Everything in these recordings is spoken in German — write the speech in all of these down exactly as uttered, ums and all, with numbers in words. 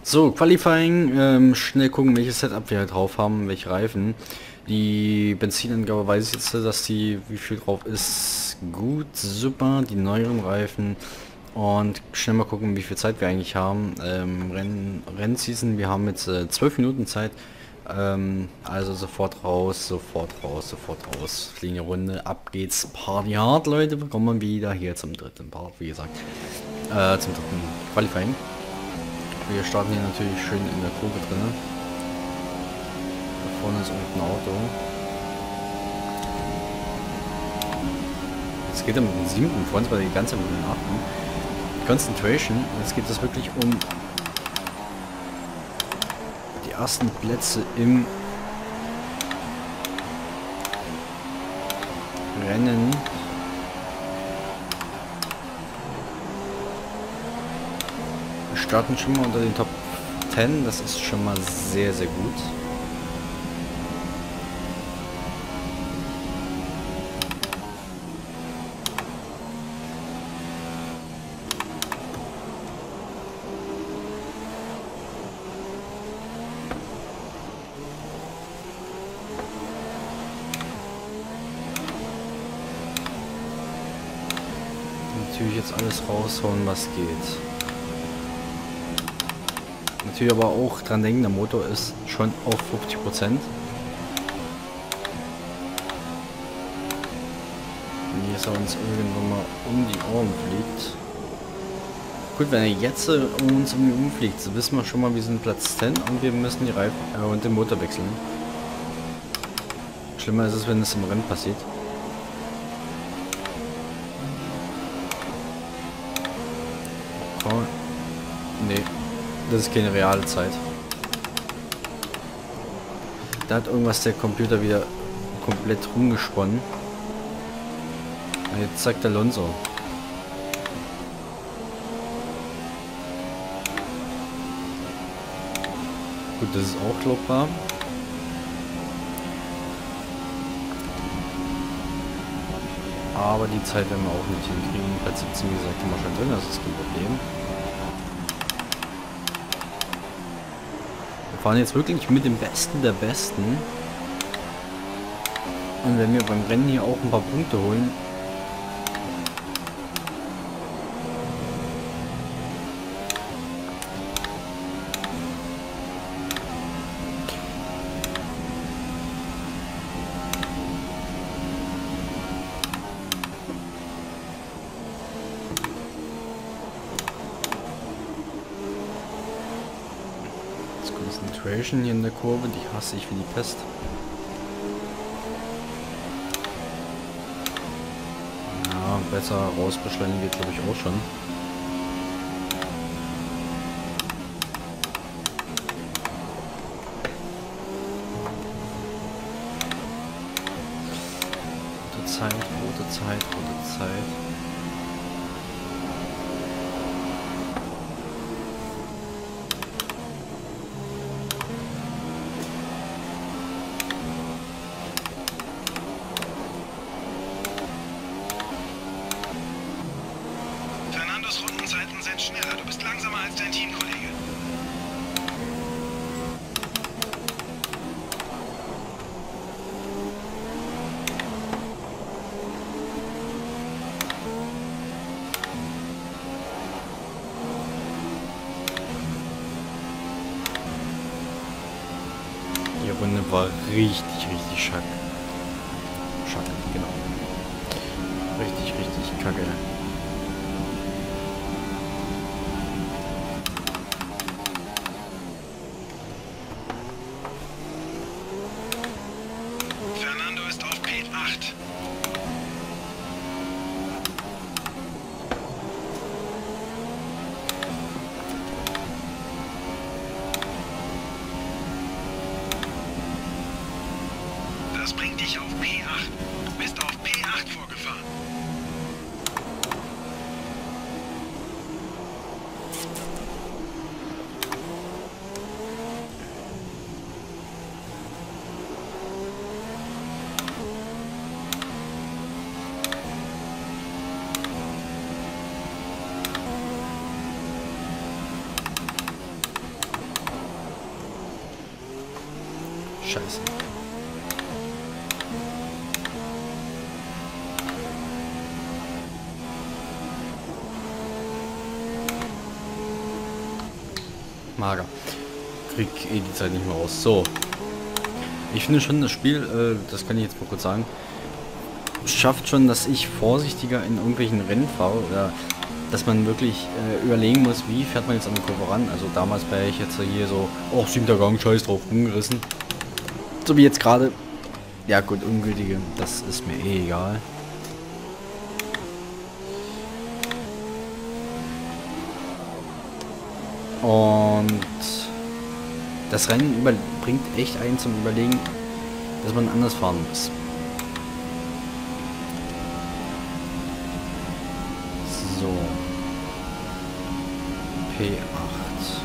So, Qualifying, ähm, schnell gucken, welches Setup wir halt drauf haben, welche Reifen. Die Benzinangabe weiß ich jetzt, dass die, wie viel drauf ist, gut, super, die neueren Reifen. Und schnell mal gucken, wie viel Zeit wir eigentlich haben. Ähm, Renn, Rennseason, wir haben jetzt äh, zwölf Minuten Zeit. Ähm, also sofort raus, sofort raus, sofort raus. Fliegende Runde, ab geht's, Party hard, Leute. Willkommen wieder hier zum dritten Part, wie gesagt. Äh, zum dritten Qualifying. Wir starten hier natürlich schön in der Kurve drin. Da vorne ist irgendein Auto. Jetzt geht er mit dem siebten, vor uns war die ganze Zeit mit dem achten. Concentration, jetzt geht es wirklich um die ersten Plätze im Rennen. Wir starten schon mal unter den Top zehn, das ist schon mal sehr, sehr gut. Natürlich jetzt alles raushauen, was geht. Natürlich aber auch dran denken, der Motor ist schon auf fünfzig Prozent. Wenn jetzt uns irgendwann mal um die Ohren fliegt. Gut, wenn er jetzt äh, uns um die Ohren fliegt, so wissen wir schon mal, wir sind Platz zehn und wir müssen die Reifen äh, und den Motor wechseln. Schlimmer ist es, wenn es im Rennen passiert. Oh, nee, das ist keine reale Zeit. Da hat irgendwas der Computer wieder komplett rumgesponnen. Und jetzt zeigt Alonso. Gut, das ist auch glaubbar. Aber die Zeit werden wir auch nicht hinkriegen. Platz siebzehn, wie gesagt, immer schon drin, das ist kein Problem. Wir fahren jetzt wirklich mit dem Besten der Besten. Und wenn wir beim Rennen hier auch ein paar Punkte holen, Concentration hier in der Kurve, die hasse ich wie die Pest. Ja, besser rausbeschleunigen geht, glaube ich, auch schon. Rote Zeit, rote Zeit, rote Zeit. Rundenzeiten sind schneller. Du bist langsamer als dein Teamkollege. Die Runde war richtig, richtig schack. Schack, genau. Richtig, richtig kacke. Das bringt dich auf P acht. Du bist auf P acht vorgefahren. Scheiße. Mager. Krieg eh die Zeit nicht mehr raus. So. Ich finde schon, das Spiel, äh, das kann ich jetzt mal kurz sagen, schafft schon, dass ich vorsichtiger in irgendwelchen Rennen fahre oder dass man wirklich äh, überlegen muss, wie fährt man jetzt an die Kurve ran. Also damals wäre ich jetzt hier so, oh, siebter Gang, scheiß drauf, umgerissen. So wie jetzt gerade. Ja gut, ungültige, das ist mir eh egal. Und das Rennen über bringt echt einen zum Überlegen, dass man anders fahren muss. So. P acht.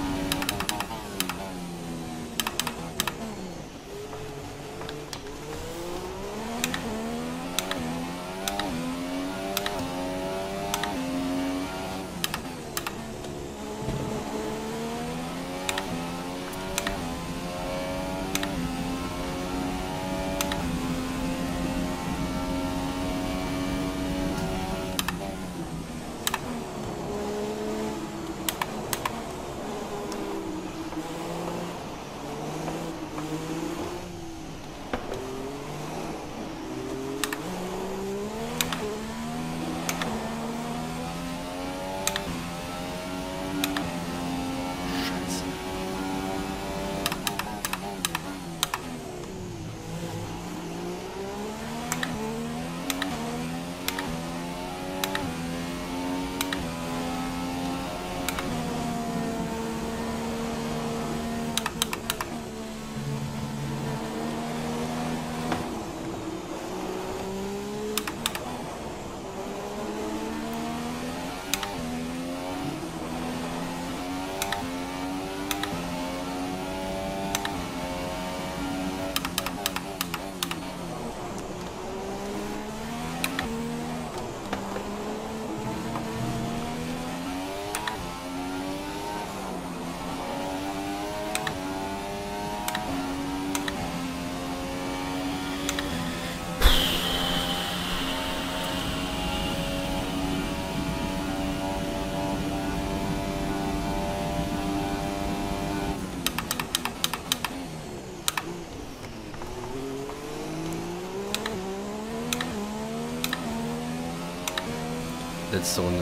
Letzte Runde.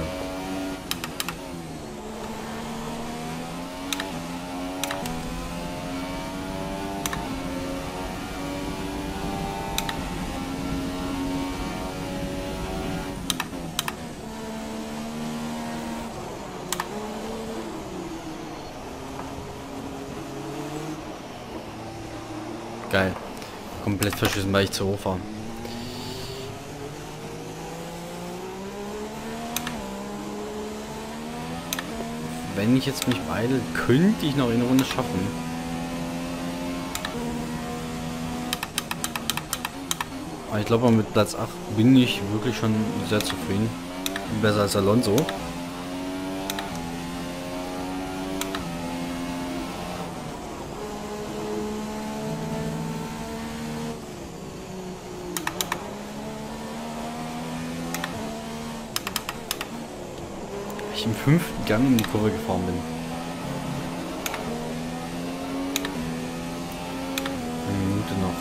Geil. Komplett verschissen, weil ich zu hoch war. Wenn ich jetzt mich beeile, könnte ich noch eine Runde schaffen. Aber ich glaube, mit Platz acht bin ich wirklich schon sehr zufrieden. Besser als Alonso. Ich im fünften Gang in die Kurve gefahren bin. Eine Minute noch.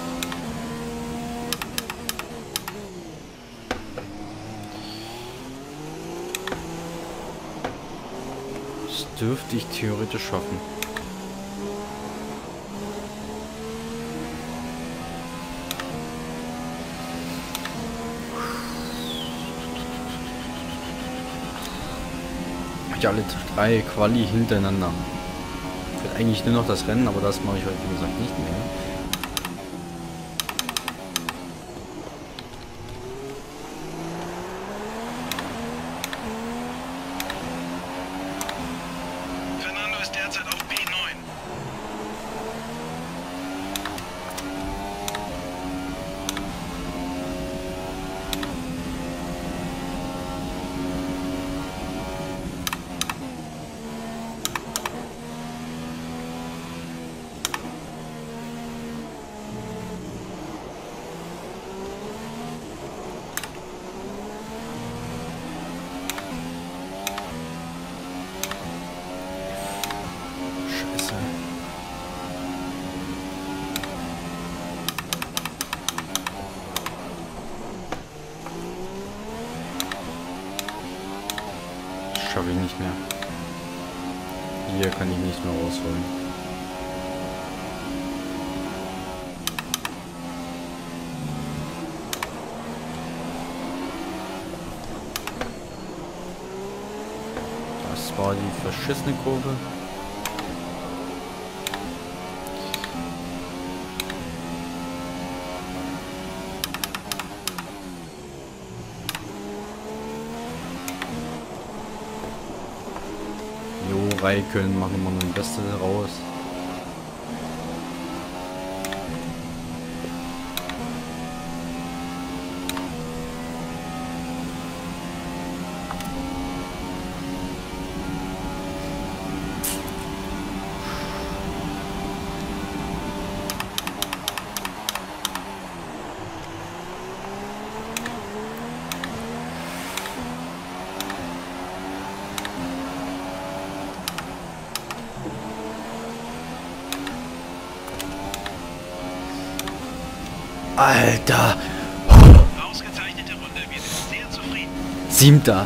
Das dürfte ich theoretisch schaffen. Alle drei Quali hintereinander. Ich will eigentlich nur noch das Rennen, aber das mache ich heute wie gesagt nicht mehr. Fernando ist derzeit auf P neun. schaffe ich nicht mehr. Hier kann ich nicht mehr rausholen. Das war die verschissene Kurve. Jo, Raikön, machen wir noch ein Beste raus. Alter! Ausgezeichnete Runde, wir sind sehr zufrieden. Siebter!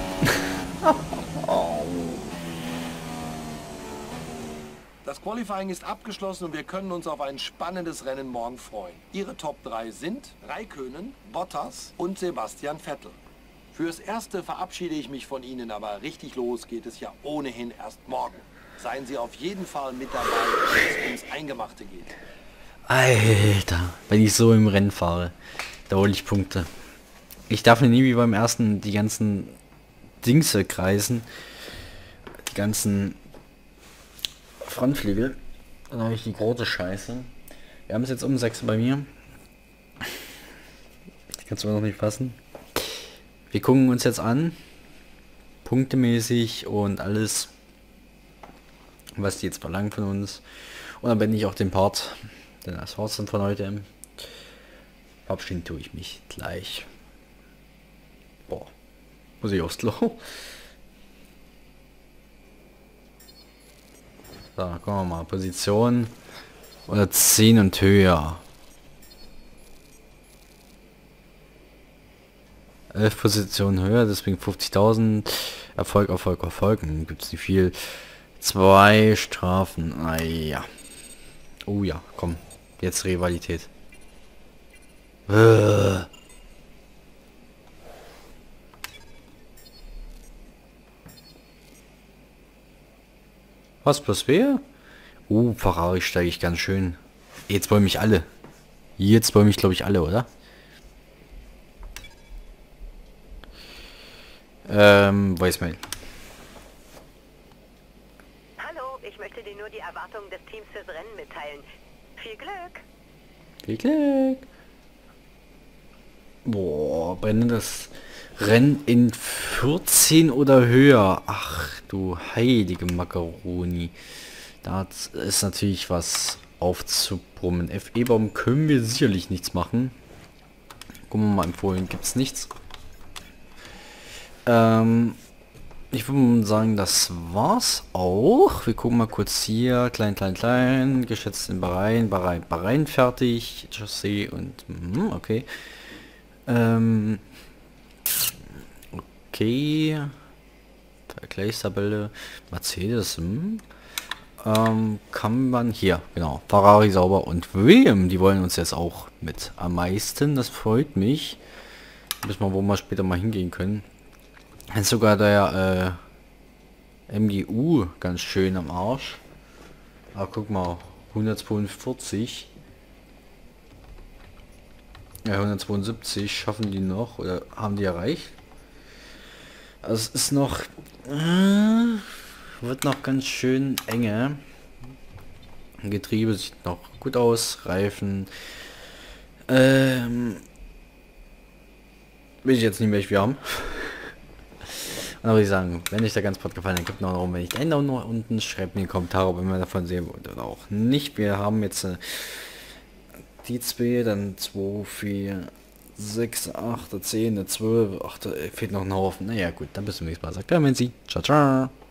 Das Qualifying ist abgeschlossen und wir können uns auf ein spannendes Rennen morgen freuen. Ihre Top drei sind Räikkönen, Bottas und Sebastian Vettel. Fürs Erste verabschiede ich mich von Ihnen, aber richtig los geht es ja ohnehin erst morgen. Seien Sie auf jeden Fall mit dabei, wenn es ums Eingemachte geht. Alter, wenn ich so im Rennen fahre, da hole ich Punkte. Ich darf nie wie beim ersten die ganzen Dingse kreisen. Die ganzen Frontflügel. Dann habe ich die große Scheiße. Wir haben es jetzt um sechs bei mir. Ich kann es aber noch nicht fassen. Wir gucken uns jetzt an. Punktemäßig und alles, was die jetzt verlangen von uns. Und dann bin ich auch den Part. Denn das war's dann von heute. Verabschieden tue ich mich gleich. Boah. Muss ich aufs Klo? So, gucken wir mal. Position. Oder zehn und höher. elf Positionen höher, deswegen fünfzigtausend. Erfolg, Erfolg, Erfolg. Dann gibt es nicht viel. Zwei Strafen. Ah ja. Oh ja, komm. Jetzt Rivalität. Äh. Was, plus wer? Uh, Ferrari steige ich ganz schön. Jetzt wollen mich alle. Jetzt wollen mich, glaube ich, alle, oder? Ähm, Voicemail. Hallo, ich möchte dir nur die Erwartungen des Teams fürs Rennen mitteilen. Viel Glück! Viel Glück! Boah, brennen das Rennen in vierzehn oder höher. Ach du heilige Macaroni. Da ist natürlich was aufzubrummen. F E-Baum können wir sicherlich nichts machen. Gucken wir mal, empfohlen gibt es nichts. Ähm, ich würde sagen, das war's auch. Wir gucken mal kurz hier. Klein, klein, klein. Geschätzt in Bahrain. Bahrain, Bahrain fertig. Chassis und... Mh, okay. Ähm... Okay. Vergleichstabelle. Mercedes. Hm. Ähm, kann man hier, genau. Ferrari sauber und William, die wollen uns jetzt auch mit am meisten. Das freut mich. Wissen wir, wo wir später mal hingehen können. Ist sogar der äh, M G U ganz schön am Arsch. Aber guck mal, hundertzweiundvierzig. Ja, hundertzweiundsiebzig schaffen die noch oder haben die erreicht? Also es ist noch äh, wird noch ganz schön enge. Getriebe sieht noch gut aus, Reifen. Ähm, will ich jetzt nicht mehr, wir haben. Aber ich sagen, wenn euch der ganze Pod gefallen hat, gebt noch einen, wenn ich den Daumen nach unten, schreibt mir in die Kommentare, ob ihr davon sehen wollt oder auch nicht. Wir haben jetzt äh, die zwei, dann zwei, vier, sechs, acht, zehn, zwölf, ach, da fehlt noch ein Haufen. Naja gut, dann bis zum nächsten Mal. Sagt der Menzi. Ciao, ciao.